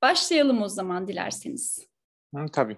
Başlayalım o zaman dilerseniz. Tabii.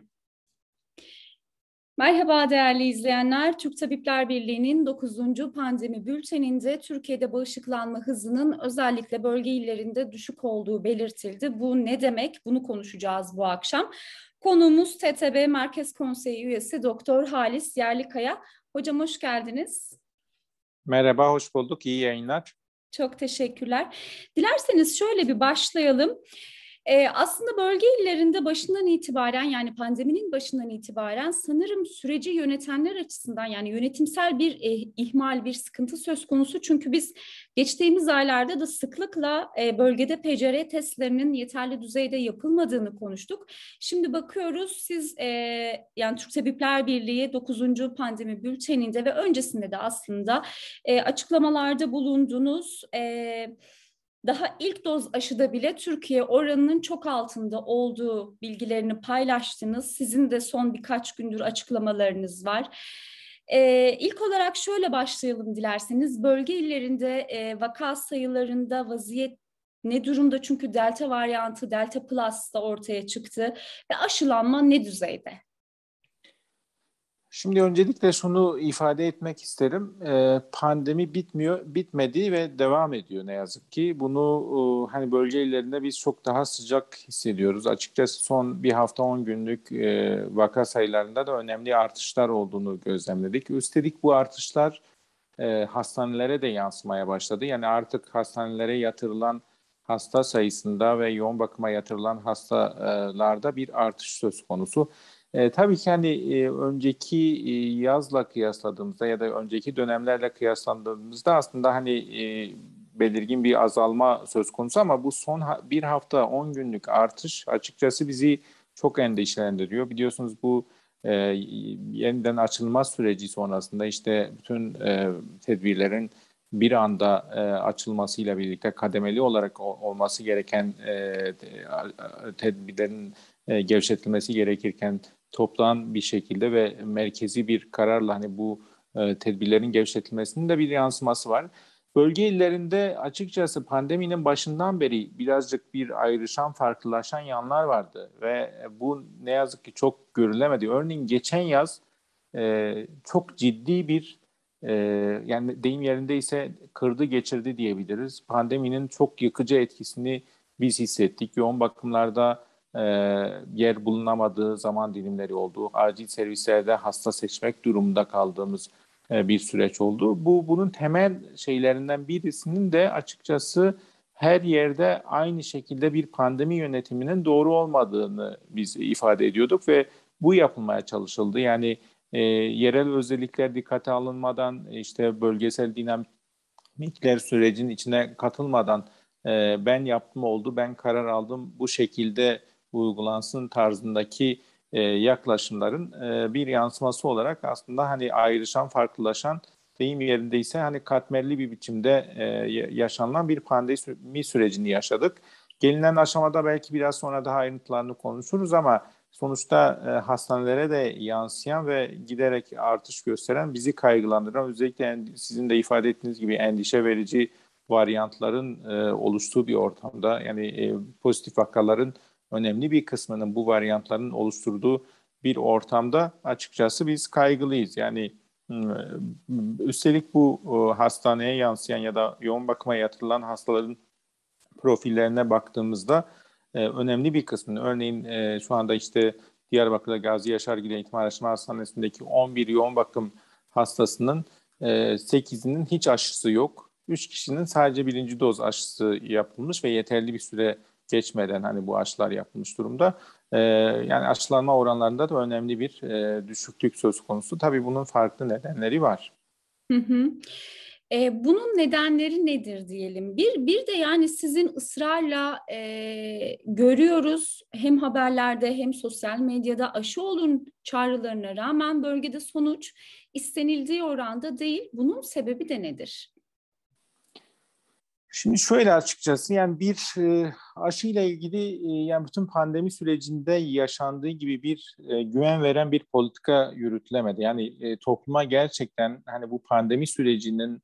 Merhaba değerli izleyenler. Türk Tabipler Birliği'nin 9. pandemi bülteninde Türkiye'de bağışıklanma hızının özellikle bölge illerinde düşük olduğu belirtildi. Bu ne demek? Bunu konuşacağız bu akşam. Konuğumuz TTB Merkez Konseyi üyesi Doktor Halis Yerlikaya. Hocam hoş geldiniz. Merhaba, hoş bulduk. İyi yayınlar. Çok teşekkürler. Dilerseniz şöyle bir başlayalım. Aslında bölge illerinde başından itibaren, yani pandeminin başından itibaren sanırım süreci yönetenler açısından, yani yönetimsel bir ihmal, bir sıkıntı söz konusu. Çünkü biz geçtiğimiz aylarda da sıklıkla bölgede PCR testlerinin yeterli düzeyde yapılmadığını konuştuk. Şimdi bakıyoruz siz yani Türk Tabipler Birliği 9. pandemi bülteninde ve öncesinde de aslında açıklamalarda bulundunuz. Daha ilk doz aşıda bile Türkiye oranının çok altında olduğu bilgilerini paylaştınız. Sizin de son birkaç gündür açıklamalarınız var. İlk olarak şöyle başlayalım dilerseniz. Bölge illerinde vaka sayılarında vaziyet ne durumda? Çünkü Delta varyantı, Delta Plus da ortaya çıktı ve aşılanma ne düzeyde? Şimdi öncelikle şunu ifade etmek isterim. Pandemi bitmedi ve devam ediyor ne yazık ki. Bunu hani bölge illerinde biz çok daha sıcak hissediyoruz. Açıkçası son bir hafta 10 günlük vaka sayılarında da önemli artışlar olduğunu gözlemledik. Üstelik bu artışlar hastanelere de yansımaya başladı. Yani artık hastanelere yatırılan hasta sayısında ve yoğun bakıma yatırılan hastalarda bir artış söz konusu. Tabii ki önceki yazla kıyasladığımızda ya da önceki dönemlerle kıyaslandığımızda aslında belirgin bir azalma söz konusu ama bu son bir hafta 10 günlük artış açıkçası bizi çok endişelendiriyor. Biliyorsunuz bu yeniden açılma süreci sonrasında işte bütün tedbirlerin bir anda açılmasıyla birlikte kademeli olarak olması gereken tedbirlerin gevşetilmesi gerekirken toptan bir şekilde ve merkezi bir kararla bu tedbirlerin gevşetilmesinin de bir yansıması var. Bölge illerinde açıkçası pandeminin başından beri birazcık bir ayrışan, farklılaşan yanlar vardı ve bu ne yazık ki çok görülemedi. Örneğin geçen yaz çok ciddi bir yani deyim yerindeyse kırdı geçirdi diyebiliriz. Pandeminin çok yıkıcı etkisini biz hissettik. Yoğun bakımlarda yer bulunamadığı zaman dilimleri oldu. Acil servislerde hasta seçmek durumunda kaldığımız bir süreç oldu. Bunun temel şeylerinden birisinin de açıkçası her yerde aynı şekilde bir pandemi yönetiminin doğru olmadığını biz ifade ediyorduk ve bu yapılmaya çalışıldı. Yani yerel özellikler dikkate alınmadan, işte bölgesel dinamikler sürecin içine katılmadan ben yaptım oldu, ben karar aldım, bu şekilde uygulansın tarzındaki yaklaşımların bir yansıması olarak aslında ayrışan, farklılaşan, deyim yerindeyse katmerli bir biçimde yaşanılan bir pandemi sürecini yaşadık. Gelinen aşamada belki biraz sonra daha ayrıntılarını konuşuruz ama sonuçta hastanelere de yansıyan ve giderek artış gösteren, bizi kaygılandıran, özellikle sizin de ifade ettiğiniz gibi endişe verici varyantların oluştuğu bir ortamda, pozitif vakaların önemli bir kısmının bu varyantların oluşturduğu bir ortamda açıkçası biz kaygılıyız. Üstelik bu hastaneye yansıyan ya da yoğun bakıma yatırılan hastaların profillerine baktığımızda önemli bir kısmını, örneğin şu anda işte Diyarbakır'da Gazi Yaşargil Eğitim Araştırma Hastanesi'ndeki 11 yoğun bakım hastasının 8'inin hiç aşısı yok. 3 kişinin sadece birinci doz aşısı yapılmış ve yeterli bir süre geçmeden bu aşılar yapılmış durumda. Yani aşılanma oranlarında da önemli bir düşüklük söz konusu. Tabii bunun farklı nedenleri var. Hı hı. Bunun nedenleri nedir diyelim? Bir de yani sizin ısrarla görüyoruz hem haberlerde hem sosyal medyada aşı olun çağrılarına rağmen bölgede sonuç istenildiği oranda değil. Bunun sebebi de nedir? Şimdi şöyle, açıkçası bir aşıyla ilgili bütün pandemi sürecinde yaşandığı gibi bir güven veren bir politika yürütülemedi. Topluma gerçekten bu pandemi sürecinin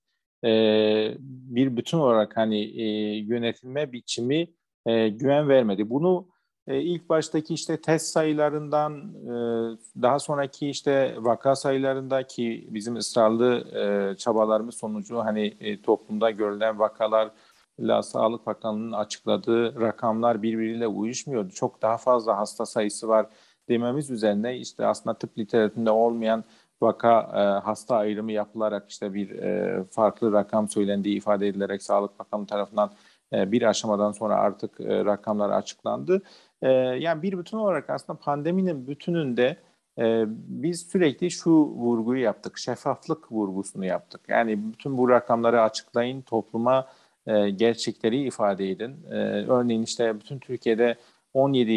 bir bütün olarak yönetilme biçimi güven vermedi. Bunu İlk baştaki işte test sayılarından daha sonraki işte vaka sayılarındaki bizim ısrarlı çabalarımız sonucu hani toplumda görülen vakalarla Sağlık Bakanlığı'nın açıkladığı rakamlar birbiriyle uyuşmuyordu. Çok daha fazla hasta sayısı var dememiz üzerine işte aslında tıp literatüründe olmayan hasta ayrımı yapılarak işte bir farklı rakam söylendiği ifade edilerek Sağlık Bakanlığı tarafından bir aşamadan sonra artık rakamlar açıklandı. Yani bir bütün olarak aslında pandeminin bütününde biz sürekli şu vurguyu yaptık, şeffaflık vurgusunu yaptık. Yani bütün bu rakamları açıklayın, topluma gerçekleri ifade edin. Örneğin işte bütün Türkiye'de 17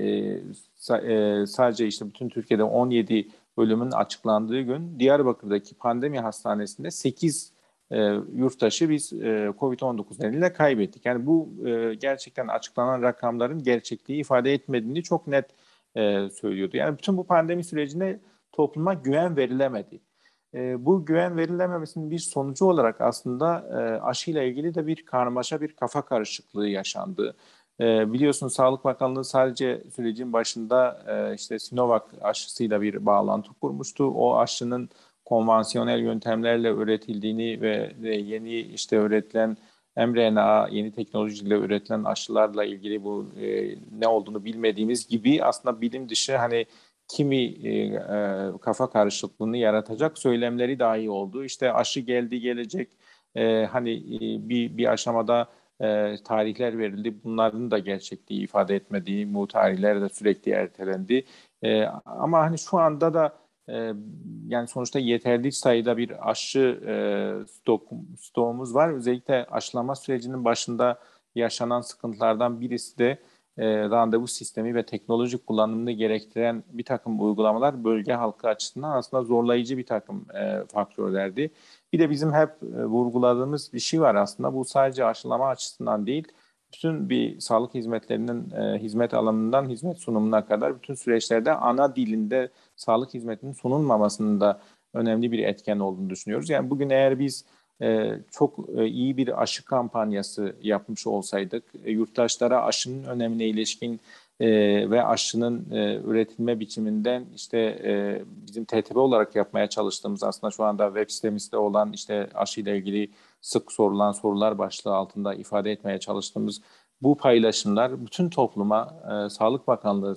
sadece işte bütün Türkiye'de 17 ölümün açıklandığı gün Diyarbakır'daki pandemi hastanesinde 8 yurttaşı biz COVID-19 nedeniyle kaybettik. Yani bu gerçekten açıklanan rakamların gerçekliği ifade etmediğini çok net söylüyordu. Yani bütün bu pandemi sürecinde topluma güven verilemedi. Bu güven verilememesinin bir sonucu olarak aslında aşıyla ilgili de bir karmaşa, bir kafa karışıklığı yaşandı. Biliyorsunuz Sağlık Bakanlığı sadece sürecin başında işte Sinovac aşısıyla bir bağlantı kurmuştu. O aşının konvansiyonel yöntemlerle üretildiğini ve yeni işte üretilen mRNA, yeni teknolojiyle üretilen aşılarla ilgili bu ne olduğunu bilmediğimiz gibi aslında bilim dışı hani kimi kafa karışıklığını yaratacak söylemleri dahi oldu. İşte aşı geldi gelecek hani bir aşamada tarihler verildi. Bunların da gerçekliği ifade etmediği, bu tarihler de sürekli ertelendi. Ama hani şu anda da yani sonuçta yeterli sayıda bir aşı stoğumuz var. Özellikle aşılama sürecinin başında yaşanan sıkıntılardan birisi de randevu sistemi ve teknoloji kullanımını gerektiren bir takım uygulamalar bölge halkı açısından aslında zorlayıcı bir takım faktörlerdi. Bir de bizim hep vurguladığımız bir şey var aslında. Bu sadece aşılama açısından değil, bütün bir sağlık hizmetlerinin hizmet alanından hizmet sunumuna kadar bütün süreçlerde ana dilinde sağlık hizmetinin sunulmamasının da önemli bir etken olduğunu düşünüyoruz. Yani bugün eğer biz çok iyi bir aşı kampanyası yapmış olsaydık, yurttaşlara aşının önemine ilişkin ve aşının üretilme biçiminden işte bizim TTB olarak yapmaya çalıştığımız aslında şu anda web sitemizde olan işte aşıyla ilgili sık sorulan sorular başlığı altında ifade etmeye çalıştığımız bu paylaşımlar bütün topluma Sağlık Bakanlığı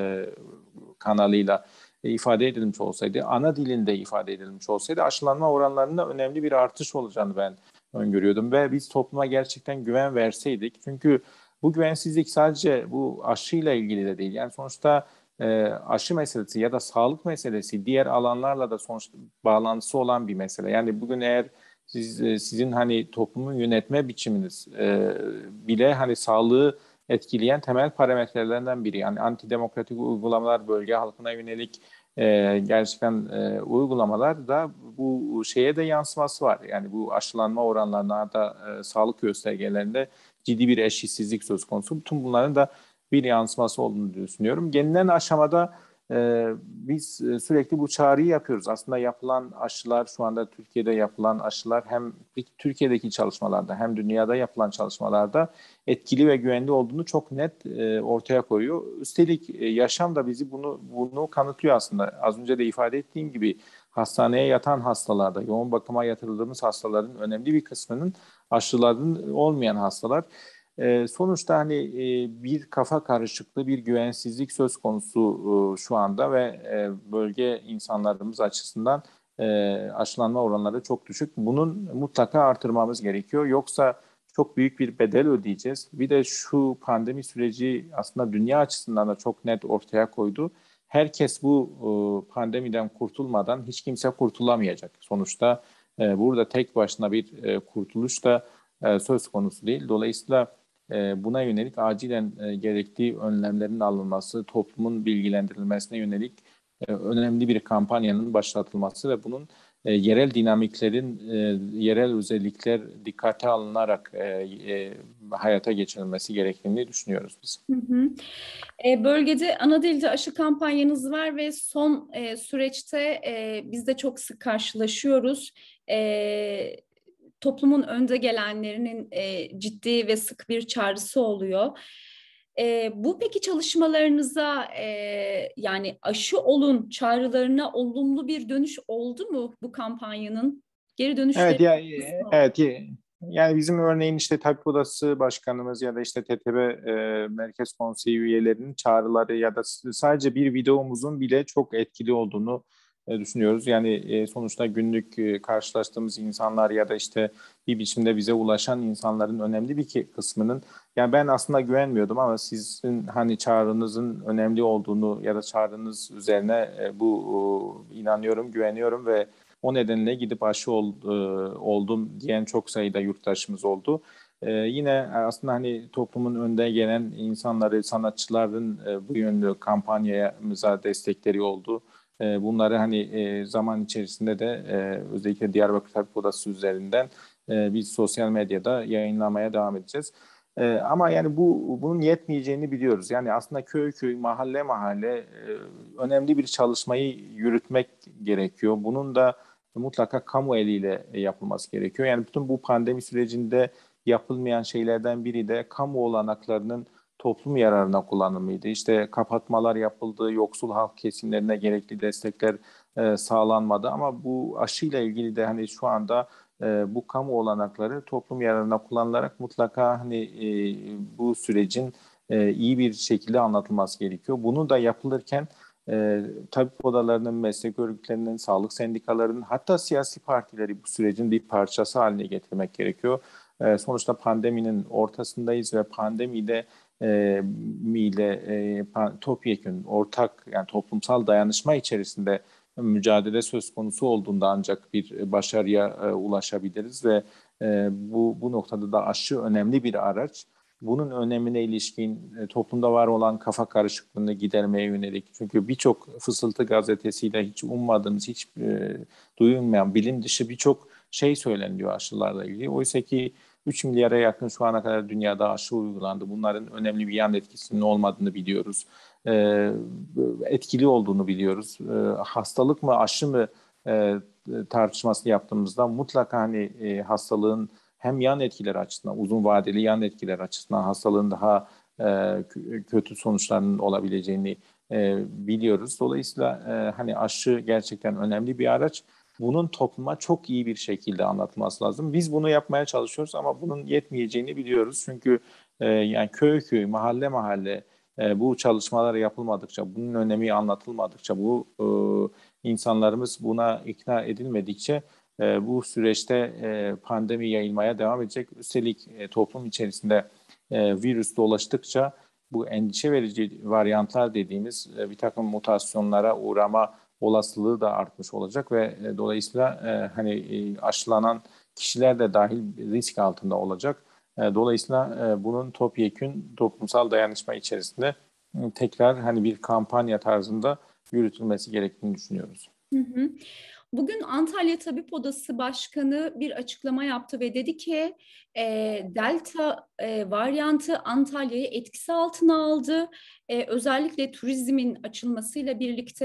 kanalıyla ifade edilmiş olsaydı, ana dilinde ifade edilmiş olsaydı aşılanma oranlarında önemli bir artış olacağını ben öngörüyordum ve biz topluma gerçekten güven verseydik. Çünkü bu güvensizlik sadece bu aşıyla ilgili de değil. Yani sonuçta aşı meselesi ya da sağlık meselesi diğer alanlarla da sonuçta bağlantısı olan bir mesele. Yani bugün eğer sizin hani toplumu yönetme biçiminiz bile hani sağlığı etkileyen temel parametrelerinden biri. Yani antidemokratik uygulamalar, bölge halkına yönelik gerçekten uygulamalar da bu şeye de yansıması var. Yani bu aşılanma oranlarına da sağlık göstergelerinde ciddi bir eşitsizlik söz konusu. Bütün bunların da bir yansıması olduğunu düşünüyorum. Gelinen aşamada biz sürekli bu çağrıyı yapıyoruz. Aslında yapılan aşılar, şu anda Türkiye'de yapılan aşılar hem Türkiye'deki çalışmalarda hem dünyada yapılan çalışmalarda etkili ve güvenli olduğunu çok net ortaya koyuyor. Üstelik yaşam da bizi bunu kanıtlıyor aslında. Az önce de ifade ettiğim gibi hastaneye yatan hastalarda, yoğun bakıma yatırıldığımız hastaların önemli bir kısmının aşıların olmayan hastalar. Sonuçta hani bir kafa karışıklığı, bir güvensizlik söz konusu şu anda ve bölge insanlarımız açısından aşılanma oranları çok düşük. Bunun mutlaka artırmamız gerekiyor. Yoksa çok büyük bir bedel ödeyeceğiz. Bir de şu pandemi süreci aslında dünya açısından da çok net ortaya koydu. Herkes bu pandemiden kurtulmadan hiç kimse kurtulamayacak. Sonuçta burada tek başına bir kurtuluş da söz konusu değil. Dolayısıyla buna yönelik acilen gerektiği önlemlerin alınması, toplumun bilgilendirilmesine yönelik önemli bir kampanyanın başlatılması ve bunun yerel dinamiklerin, yerel özellikler dikkate alınarak hayata geçirilmesi gerektiğini düşünüyoruz biz. Hı hı. Bölgede ana dilde aşı kampanyanız var ve son süreçte biz de çok sık karşılaşıyoruz. Toplumun önde gelenlerinin ciddi ve sık bir çağrısı oluyor. Bu peki çalışmalarınıza yani aşı olun çağrılarına olumlu bir dönüş oldu mu bu kampanyanın? Geri Evet dönüşleri ya, nasıl? evet yani bizim örneğin işte Tabip Odası Başkanımız ya da işte TTB Merkez Konseyi üyelerinin çağrıları ya da sadece bir videomuzun bile çok etkili olduğunu düşünüyoruz. Yani sonuçta günlük karşılaştığımız insanlar ya da işte bir biçimde bize ulaşan insanların önemli bir kısmının, yani ben aslında güvenmiyordum ama sizin hani çağrınızın önemli olduğunu ya da çağrınız üzerine inanıyorum, güveniyorum ve o nedenle gidip oldum diyen çok sayıda yurttaşımız oldu. Yine aslında hani toplumun önde gelen insanları, sanatçıların bu yönlü kampanyamıza destekleri oldu. Bunları hani zaman içerisinde de özellikle Diyarbakır Tabip Odası üzerinden biz sosyal medyada yayınlamaya devam edeceğiz. Ama yani bunun yetmeyeceğini biliyoruz. Yani aslında köy köy, mahalle mahalle önemli bir çalışmayı yürütmek gerekiyor. Bunun da mutlaka kamu eliyle yapılması gerekiyor. Yani bütün bu pandemi sürecinde yapılmayan şeylerden biri de kamu olanaklarının toplum yararına kullanımıydı. İşte kapatmalar yapıldı, yoksul halk kesimlerine gerekli destekler sağlanmadı. Ama bu aşıyla ilgili de hani şu anda bu kamu olanakları toplum yararına kullanılarak mutlaka hani bu sürecin iyi bir şekilde anlatılması gerekiyor. Bunu da yapılırken tabip odalarının, meslek örgütlerinin, sağlık sendikalarının, hatta siyasi partileri bu sürecin bir parçası haline getirmek gerekiyor. Sonuçta pandeminin ortasındayız ve pandemide topyekün, ortak, yani toplumsal dayanışma içerisinde mücadele söz konusu olduğunda ancak bir başarıya ulaşabiliriz ve bu noktada da aşı önemli bir araç. Bunun önemine ilişkin toplumda var olan kafa karışıklığını gidermeye yönelik. Çünkü birçok fısıltı gazetesiyle hiç ummadığımız, hiç duyulmayan, bilim dışı birçok şey söyleniyor aşılarla ilgili. Oysa ki 3 milyara yakın şu ana kadar dünyada aşı uygulandı. Bunların önemli bir yan etkisinin olmadığını biliyoruz. E, Etkili olduğunu biliyoruz. Hastalık mı, aşı mı tartışması yaptığımızda mutlaka hani hastalığın hem yan etkileri açısından, uzun vadeli yan etkiler açısından hastalığın daha kötü sonuçlarının olabileceğini biliyoruz. Dolayısıyla hani aşı gerçekten önemli bir araç. Bunun topluma çok iyi bir şekilde anlatılması lazım. Biz bunu yapmaya çalışıyoruz ama bunun yetmeyeceğini biliyoruz. Çünkü yani köy köy, mahalle mahalle bu çalışmalar yapılmadıkça, bunun önemi anlatılmadıkça, insanlarımız buna ikna edilmedikçe bu süreçte pandemi yayılmaya devam edecek. Üstelik toplum içerisinde virüs dolaştıkça bu endişe verici varyantlar dediğimiz bir takım mutasyonlara uğrama olasılığı da artmış olacak ve dolayısıyla hani aşılanan kişiler de dahil risk altında olacak. Dolayısıyla bunun topyekün toplumsal dayanışma içerisinde tekrar hani bir kampanya tarzında yürütülmesi gerektiğini düşünüyoruz. Hı hı. Bugün Antalya Tabip Odası Başkanı bir açıklama yaptı ve dedi ki Delta varyantı Antalya'yı etkisi altına aldı. Özellikle turizmin açılmasıyla birlikte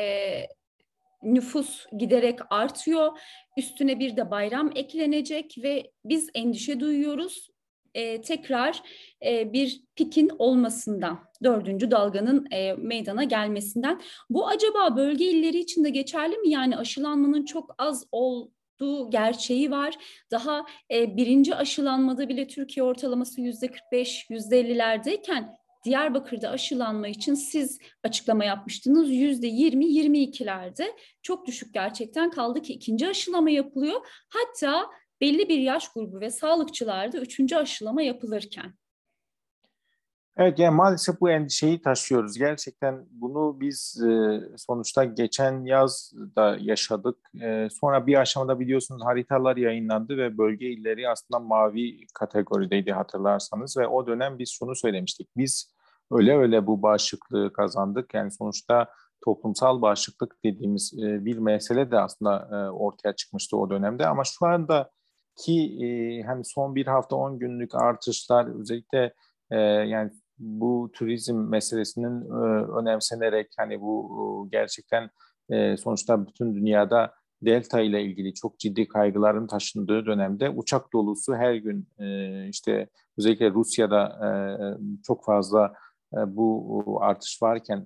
nüfus giderek artıyor. Üstüne bir de bayram eklenecek ve biz endişe duyuyoruz. Tekrar bir pikin olmasından, dördüncü dalganın meydana gelmesinden. Bu acaba bölge illeri için de geçerli mi? Yani aşılanmanın çok az olduğu gerçeği var. Daha birinci aşılanmada bile Türkiye ortalaması %45, %50'lerdeyken Diyarbakır'da aşılanma için siz açıklama yapmıştınız %20-22'lerde. Çok düşük gerçekten, kaldı ki ikinci aşılama yapılıyor. Hatta belli bir yaş grubu ve sağlıkçılarda üçüncü aşılama yapılırken. Evet, yani maalesef bu endişeyi taşıyoruz. Gerçekten bunu biz sonuçta geçen yaz da yaşadık. Sonra bir aşamada biliyorsunuz haritalar yayınlandı ve bölge illeri aslında mavi kategorideydi hatırlarsanız ve o dönem biz şunu söylemiştik. Biz öyle öyle bu bağışıklığı kazandık. Yani sonuçta toplumsal bağışıklık dediğimiz bir mesele de aslında ortaya çıkmıştı o dönemde. Ama şu anda ki hani son bir hafta 10 günlük artışlar özellikle yani bu turizm meselesinin önemsenerek hani bu gerçekten sonuçta bütün dünyada Delta ile ilgili çok ciddi kaygıların taşındığı dönemde uçak dolusu her gün işte özellikle Rusya'da çok fazla bu artış varken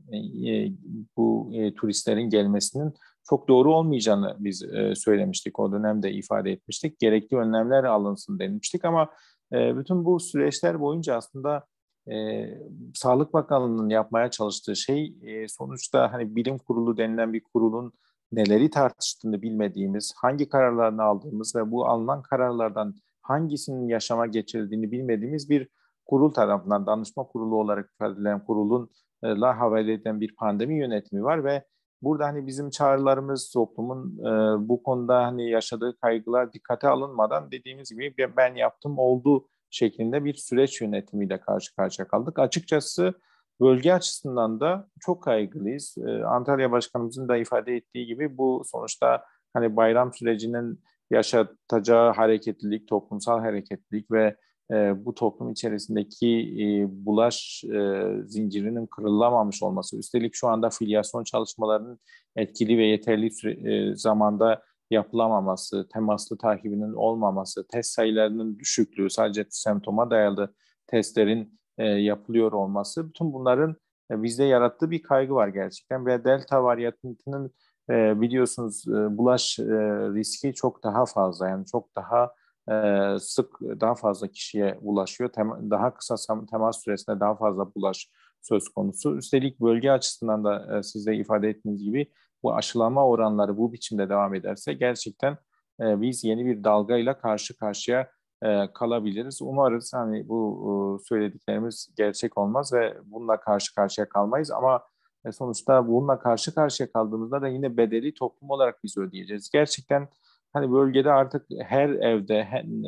bu turistlerin gelmesinin çok doğru olmayacağını biz söylemiştik. O dönemde ifade etmiştik. Gerekli önlemler alınsın demiştik ama bütün bu süreçler boyunca aslında Sağlık Bakanlığı'nın yapmaya çalıştığı şey sonuçta hani bilim kurulu denilen bir kurulun neleri tartıştığını bilmediğimiz, hangi kararlarını aldığımız ve bu alınan kararlardan hangisinin yaşama geçirildiğini bilmediğimiz bir kurul tarafından, danışma kurulu olarak ifade edilen kurulun la havale eden bir pandemi yönetimi var ve burada hani bizim çağrılarımız toplumun bu konuda hani yaşadığı kaygılar dikkate alınmadan dediğimiz gibi ben yaptım oldu şeklinde bir süreç yönetimiyle karşı karşıya kaldık. Açıkçası bölge açısından da çok kaygılıyız. Antalya Başkanımızın da ifade ettiği gibi bu sonuçta hani bayram sürecinin yaşatacağı hareketlilik, toplumsal hareketlilik ve bu toplum içerisindeki bulaş zincirinin kırılamamış olması. Üstelik şu anda filyasyon çalışmalarının etkili ve yeterli zamanda yapılamaması, temaslı takibinin olmaması, test sayılarının düşüklüğü, sadece semptoma dayalı testlerin yapılıyor olması, bütün bunların bizde yarattığı bir kaygı var gerçekten ve Delta varyantının biliyorsunuz bulaş riski çok daha fazla, yani çok daha sık, daha fazla kişiye ulaşıyor, daha kısa temas süresinde daha fazla bulaş söz konusu. Üstelik bölge açısından da siz de ifade ettiğiniz gibi bu aşılama oranları bu biçimde devam ederse gerçekten biz yeni bir dalgayla karşı karşıya kalabiliriz. Umarız hani bu söylediklerimiz gerçek olmaz ve bununla karşı karşıya kalmayız ama sonuçta bununla karşı karşıya kaldığımızda da yine bedeli toplum olarak biz ödeyeceğiz. Gerçekten hani bölgede artık her evde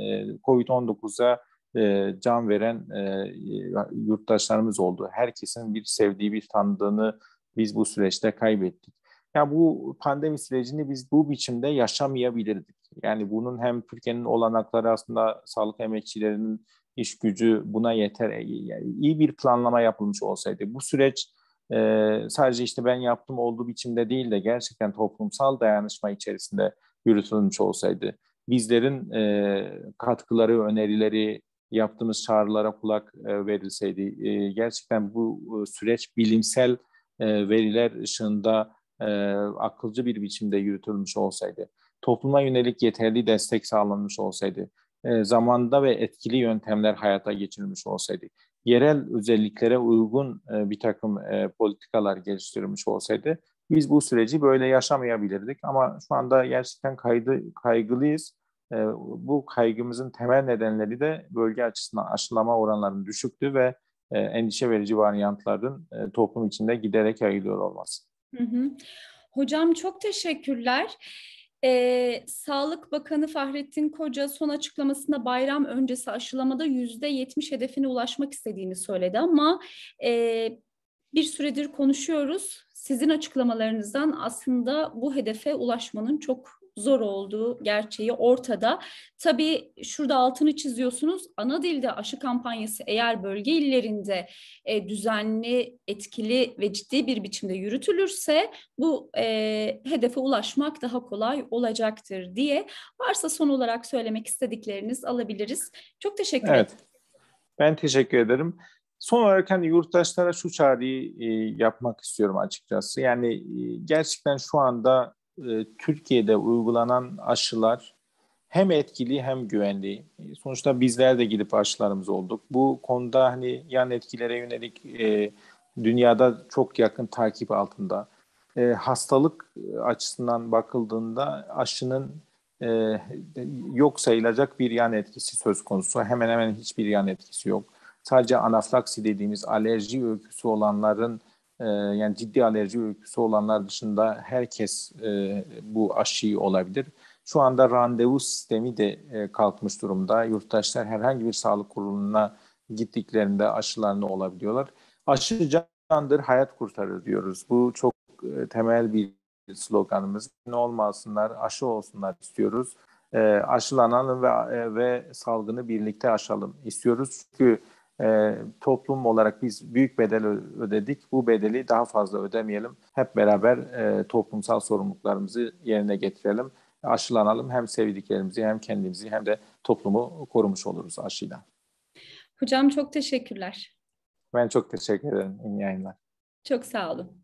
COVID-19'a can veren yurttaşlarımız oldu. Herkesin bir sevdiği, bir tanıdığını biz bu süreçte kaybettik. Ya bu pandemi sürecini biz bu biçimde yaşamayabilirdik. Yani bunun hem Türkiye'nin olanakları aslında sağlık emekçilerinin iş gücü buna yeter. Yani iyi bir planlama yapılmış olsaydı bu süreç sadece işte ben yaptım olduğu biçimde değil de gerçekten toplumsal dayanışma içerisinde yürütülmüş olsaydı, bizlerin katkıları, önerileri, yaptığımız çağrılara kulak verilseydi, gerçekten bu süreç bilimsel veriler ışığında akılcı bir biçimde yürütülmüş olsaydı, topluma yönelik yeterli destek sağlanmış olsaydı, zamanda ve etkili yöntemler hayata geçirilmiş olsaydı, yerel özelliklere uygun bir takım politikalar geliştirilmiş olsaydı, biz bu süreci böyle yaşamayabilirdik. Ama şu anda gerçekten kaygılıyız. Bu kaygımızın temel nedenleri de bölge açısından aşılama oranlarının düşüklüğü ve endişe verici varyantların toplum içinde giderek yayılıyor olması. Hı hı. Hocam çok teşekkürler. Sağlık Bakanı Fahrettin Koca son açıklamasında bayram öncesi aşılamada %70 hedefine ulaşmak istediğini söyledi ama bir süredir konuşuyoruz. Sizin açıklamalarınızdan aslında bu hedefe ulaşmanın çok zor olduğu gerçeği ortada. Tabii şurada altını çiziyorsunuz. Ana dilde aşı kampanyası eğer bölge illerinde düzenli, etkili ve ciddi bir biçimde yürütülürse bu hedefe ulaşmak daha kolay olacaktır diye. Varsa son olarak söylemek istedikleriniz alabiliriz. Çok teşekkür ederim. Evet, ben teşekkür ederim. Son olarak hani yurttaşlara şu çağrıyı yapmak istiyorum açıkçası. Yani gerçekten şu anda Türkiye'de uygulanan aşılar hem etkili hem güvenli. Sonuçta bizler de gidip aşılarımız olduk. Bu konuda hani yan etkilere yönelik dünyada çok yakın takip altında. Hastalık açısından bakıldığında aşının e, yok sayılacak bir yan etkisi söz konusu. Hemen hemen hiçbir yan etkisi yok. Sadece anafilaksi dediğimiz alerji öyküsü olanların yani ciddi alerji öyküsü olanlar dışında herkes bu aşıyı olabilir. Şu anda randevu sistemi de kalkmış durumda. Yurttaşlar herhangi bir sağlık kuruluna gittiklerinde aşılarını olabiliyorlar. Aşı candır, hayat kurtarır diyoruz. Bu çok temel bir sloganımız. Ne olmasınlar, aşı olsunlar istiyoruz. Aşılanalım ve salgını birlikte aşalım istiyoruz. Çünkü Toplum olarak biz büyük bedel ödedik. Bu bedeli daha fazla ödemeyelim. Hep beraber toplumsal sorumluluklarımızı yerine getirelim. Aşılanalım. Hem sevdiklerimizi hem kendimizi hem de toplumu korumuş oluruz aşıyla. Hocam çok teşekkürler. Ben çok teşekkür ederim. İyi yayınlar. Çok sağ olun.